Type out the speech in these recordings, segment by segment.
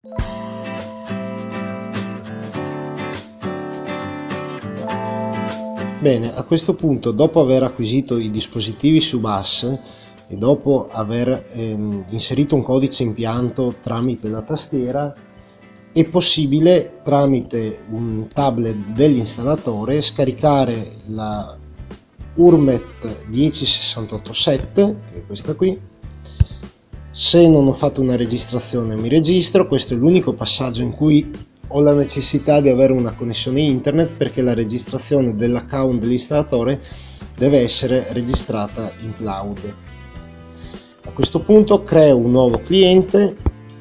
Bene, a questo punto, dopo aver acquisito i dispositivi su bus e dopo aver inserito un codice impianto tramite la tastiera, è possibile tramite un tablet dell'installatore scaricare la URMET 10687, che è questa qui. Se non ho fatto una registrazione mi registro, questo è l'unico passaggio in cui ho la necessità di avere una connessione internet, perché la registrazione dell'account dell'installatore deve essere registrata in cloud. A questo punto creo un nuovo cliente,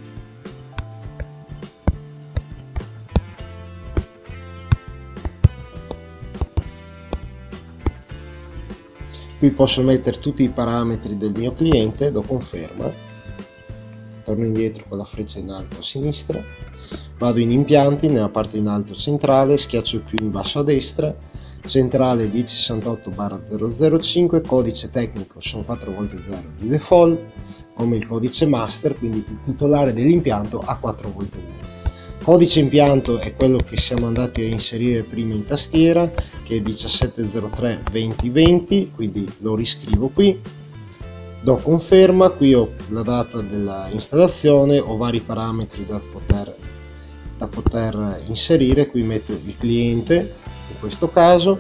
qui posso mettere tutti i parametri del mio cliente, do conferma, torno indietro con la freccia in alto a sinistra, vado in impianti, nella parte in alto centrale, schiaccio il più in basso a destra, centrale 1068/005, codice tecnico sono 4V0 di default, come il codice master, quindi il titolare dell'impianto ha 4V1. Codice impianto è quello che siamo andati a inserire prima in tastiera, che è 1703-2020, quindi lo riscrivo qui, do conferma, qui ho la data della installazione, ho vari parametri da poter inserire, qui metto il cliente in questo caso,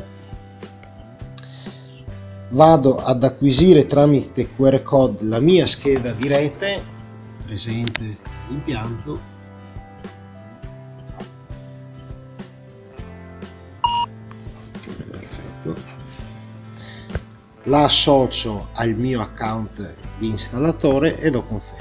vado ad acquisire tramite QR code la mia scheda di rete presente l'impianto, perfetto, la associo al mio account di installatore e do conferma.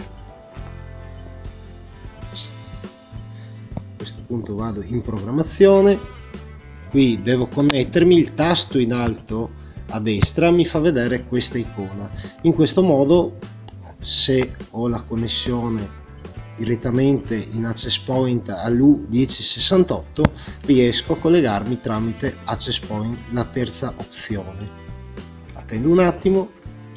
Punto vado in programmazione, qui devo connettermi, il tasto in alto a destra mi fa vedere questa icona. In questo modo, se ho la connessione direttamente in access point all'U1068, riesco a collegarmi tramite access point, la terza opzione. Attendo un attimo.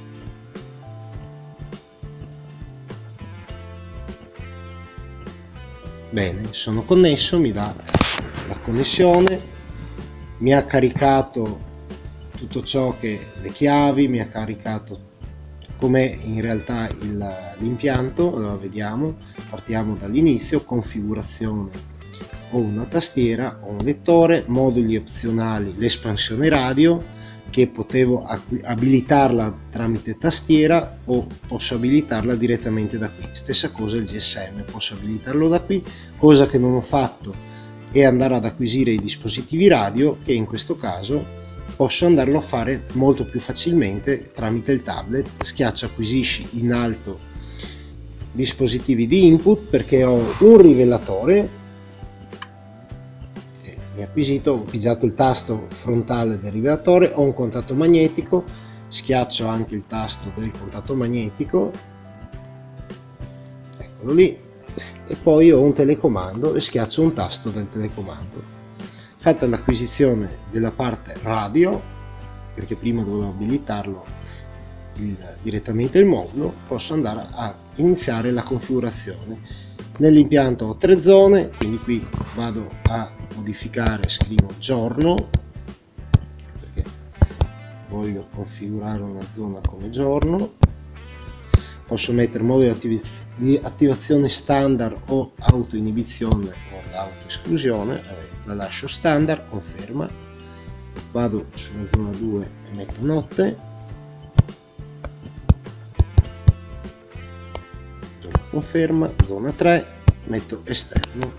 Bene, sono connesso, mi dà la connessione, mi ha caricato tutto ciò che le chiavi, mi ha caricato com'è in realtà l'impianto. Allora vediamo, partiamo dall'inizio, configurazione, ho una tastiera, ho un lettore, moduli opzionali, l'espansione radio, che potevo abilitarla tramite tastiera o posso abilitarla direttamente da qui. Stessa cosa il GSM, posso abilitarlo da qui, cosa che non ho fatto è andare ad acquisire i dispositivi radio, che in questo caso posso andarlo a fare molto più facilmente tramite il tablet. Schiaccio acquisisci in alto dispositivi di input, perché ho un rivelatore, ho pigiato il tasto frontale del rivelatore, ho un contatto magnetico, schiaccio anche il tasto del contatto magnetico, eccolo lì, e poi ho un telecomando e schiaccio un tasto del telecomando. Fatta l'acquisizione della parte radio, perché prima dovevo abilitarlo direttamente il modulo, posso andare a iniziare la configurazione. Nell'impianto ho 3 zone, quindi qui vado a modificare, scrivo giorno, perché voglio configurare una zona come giorno. Posso mettere modo di attivazione standard o autoinibizione o autoesclusione, la lascio standard, conferma, vado sulla zona 2 e metto notte, conferma, zona 3, metto esterno,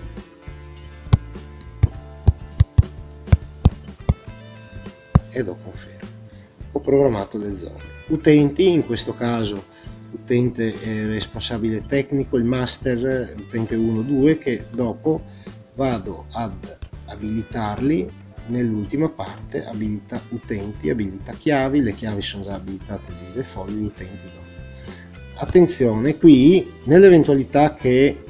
e do conferma. Ho programmato le zone. Utenti, in questo caso utente responsabile tecnico, il master utente 1-2, che dopo vado ad abilitarli nell'ultima parte, abilita utenti, abilita chiavi, le chiavi sono già abilitate di default, gli utenti no. Attenzione, qui nell'eventualità che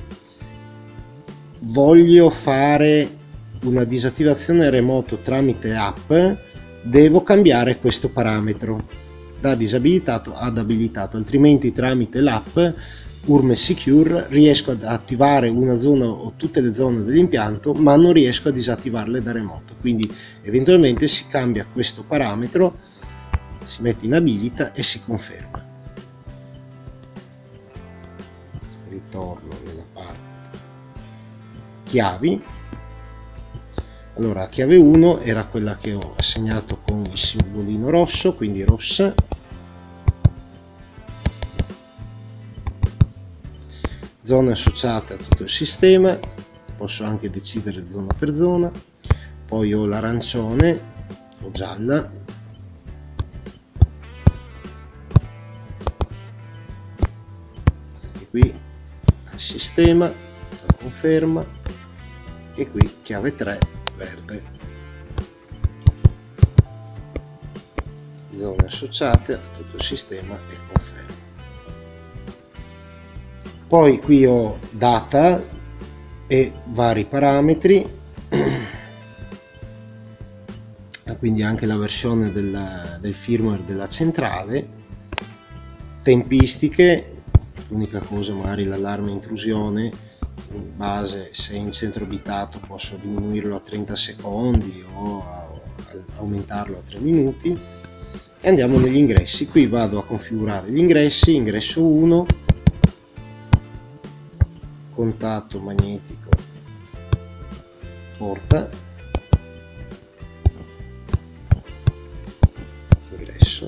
voglio fare una disattivazione remoto tramite app, devo cambiare questo parametro da disabilitato ad abilitato, altrimenti tramite l'app URM Secure riesco ad attivare una zona o tutte le zone dell'impianto, ma non riesco a disattivarle da remoto, quindi eventualmente si cambia questo parametro, si mette in abilita e si conferma. Ritorno nella parte chiavi. Allora, chiave 1 era quella che ho assegnato con il simbolino rosso, quindi rossa. Zone associate a tutto il sistema, posso anche decidere zona per zona. Poi ho l'arancione o gialla, anche qui al sistema, la conferma, e qui chiave 3 verde. Zone associate a tutto il sistema e conferma. Poi qui ho data e vari parametri, quindi anche la versione del firmware della centrale, tempistiche, l'unica cosa magari l'allarme intrusione, in base se in centro abitato posso diminuirlo a 30 secondi o aumentarlo a 3 minuti. E andiamo negli ingressi. Qui vado a configurare gli ingressi. Ingresso 1, contatto magnetico porta, ingresso.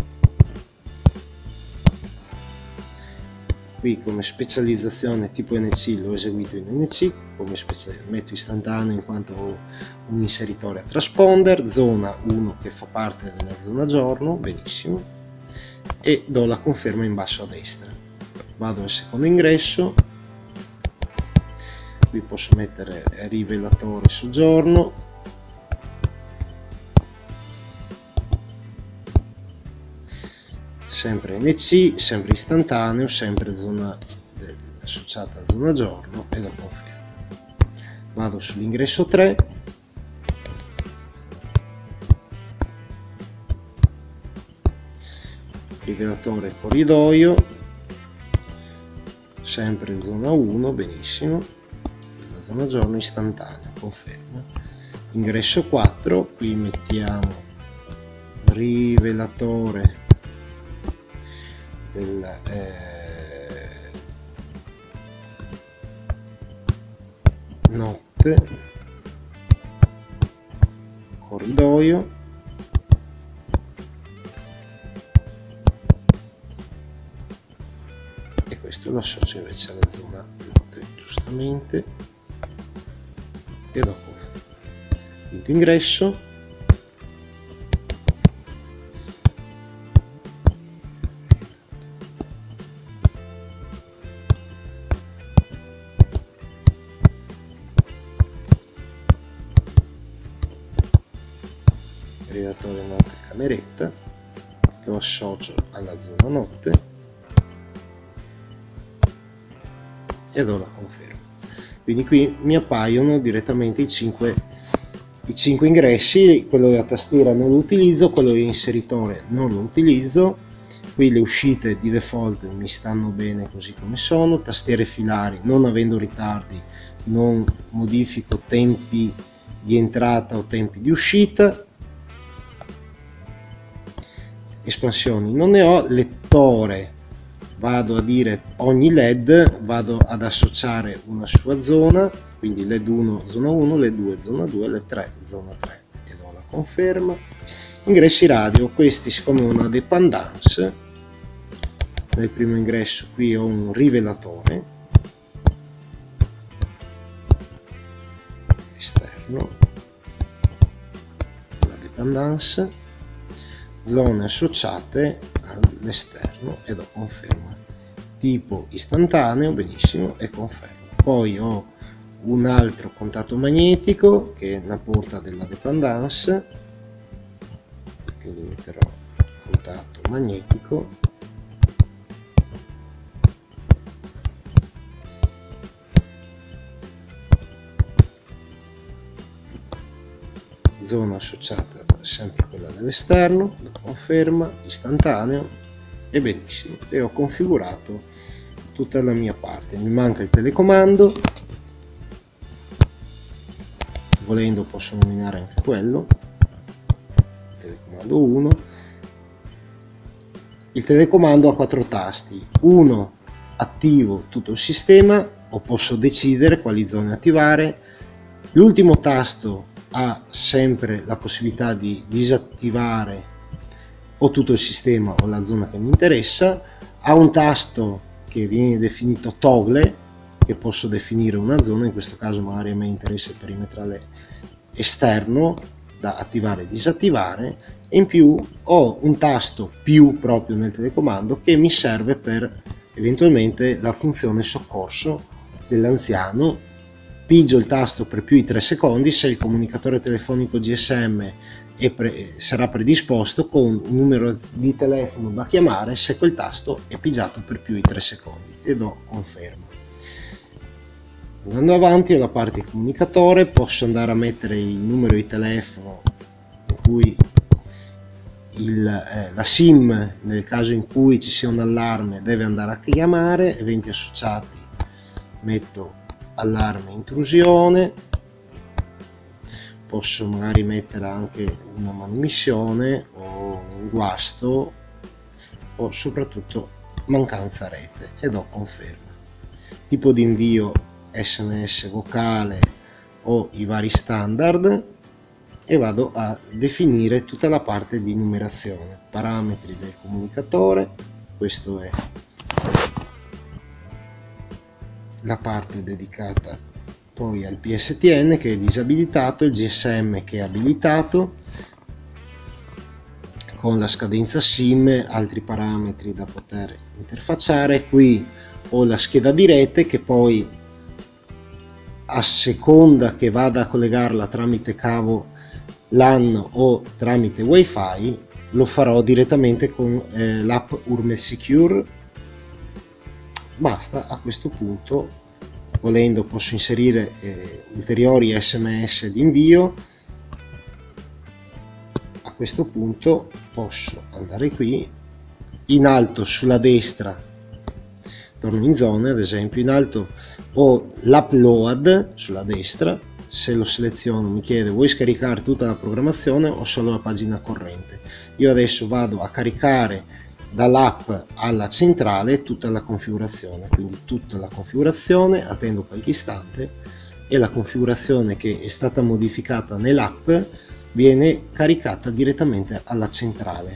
Qui come specializzazione tipo NC l'ho eseguito in NC, come metto istantaneo in quanto ho un inseritore a transponder, zona 1 che fa parte della zona giorno, benissimo, e do la conferma in basso a destra. Vado al secondo ingresso. Qui posso mettere rivelatore soggiorno, sempre NC, sempre istantaneo, sempre zona associata a zona giorno, e lo confermo. Vado sull'ingresso 3, rivelatore corridoio, sempre zona 1, benissimo. Zona giorno istantanea, conferma. Ingresso 4, qui mettiamo rivelatore del notte, corridoio, e questo lo associo invece alla zona notte, giustamente. E dopo quinto ingresso, rivelatore notte cameretta, che lo associo alla zona notte e do la conferma. Quindi qui mi appaiono direttamente i 5 ingressi. Quello della tastiera non lo utilizzo, quello dell'inseritore non lo utilizzo. Qui le uscite di default mi stanno bene così come sono. Tastiere filari, non avendo ritardi non modifico tempi di entrata o tempi di uscita. Espansioni non ne ho. Lettore, vado a dire ogni LED, vado ad associare una sua zona, quindi LED 1 zona 1, LED 2 zona 2, LED 3 zona 3, e do la conferma. Ingressi radio, questi siccome ho una dépendance, nel primo ingresso qui ho un rivelatore esterno, la dépendance, zone associate all'esterno, e do conferma. Tipo istantaneo, benissimo, e confermo. Poi ho un altro contatto magnetico che è una porta della dépendance, quindi metterò contatto magnetico, zona associata sempre quella dell'esterno, conferma, istantaneo, e benissimo, e ho configurato tutta la mia parte. Mi manca il telecomando, volendo posso nominare anche quello, telecomando 1. Il telecomando ha 4 tasti, uno attivo tutto il sistema, o posso decidere quali zone attivare. L'ultimo tasto ha sempre la possibilità di disattivare o tutto il sistema o la zona che mi interessa. Ha un tasto che viene definito toggle, che posso definire una zona, in questo caso magari a me interessa il perimetrale esterno da attivare e disattivare, e in più ho un tasto più proprio nel telecomando che mi serve per eventualmente la funzione soccorso dell'anziano. Pigio il tasto per più di 3 secondi se il comunicatore telefonico GSM sarà predisposto con un numero di telefono da chiamare se quel tasto è pigiato per più di 3 secondi, e do conferma. Andando avanti, alla parte del comunicatore posso andare a mettere il numero di telefono in cui la SIM, nel caso in cui ci sia un allarme, deve andare a chiamare. Eventi associati, metto allarme intrusione. Posso magari mettere anche una manomissione o un guasto, o soprattutto mancanza rete, e do conferma. Tipo di invio SMS vocale o i vari standard, e vado a definire tutta la parte di numerazione, parametri del comunicatore. Questo è la parte dedicata poi al PSTN, che è disabilitato, il GSM che è abilitato, con la scadenza SIM, altri parametri da poter interfacciare. Qui ho la scheda di rete che poi, a seconda che vada a collegarla tramite cavo LAN o tramite wifi, lo farò direttamente con l'app Urmel Secure. Basta. A questo punto, volendo, posso inserire ulteriori SMS di invio. A questo punto posso andare qui in alto sulla destra, torno in zone, ad esempio in alto ho l'upload sulla destra. Se lo seleziono mi chiede: vuoi scaricare tutta la programmazione o solo la pagina corrente? Io adesso vado a caricare dall'app alla centrale tutta la configurazione, quindi tutta la configurazione, attendo qualche istante e la configurazione che è stata modificata nell'app viene caricata direttamente alla centrale.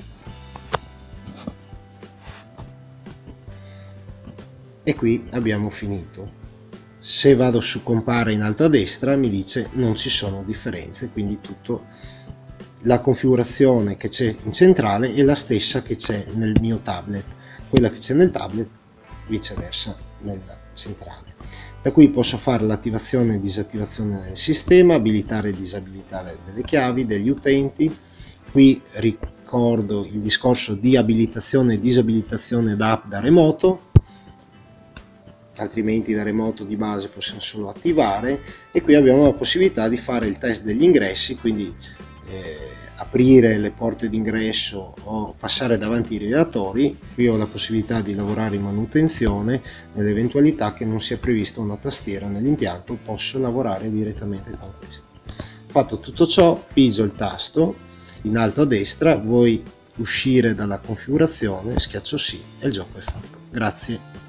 E qui abbiamo finito. Se vado su compare in alto a destra mi dice non ci sono differenze, quindi tutto, la configurazione che c'è in centrale è la stessa che c'è nel mio tablet, quella che c'è nel tablet viceversa nella centrale. Da qui posso fare l'attivazione e disattivazione del sistema, abilitare e disabilitare delle chiavi, degli utenti. Qui ricordo il discorso di abilitazione e disabilitazione da app da remoto, altrimenti da remoto di base possiamo solo attivare. E qui abbiamo la possibilità di fare il test degli ingressi, quindi aprire le porte d'ingresso o passare davanti ai rilevatori. Qui ho la possibilità di lavorare in manutenzione. Nell'eventualità che non sia prevista una tastiera nell'impianto, posso lavorare direttamente con questa. Fatto tutto ciò, pigio il tasto in alto a destra, vuoi uscire dalla configurazione, schiaccio sì e il gioco è fatto. Grazie.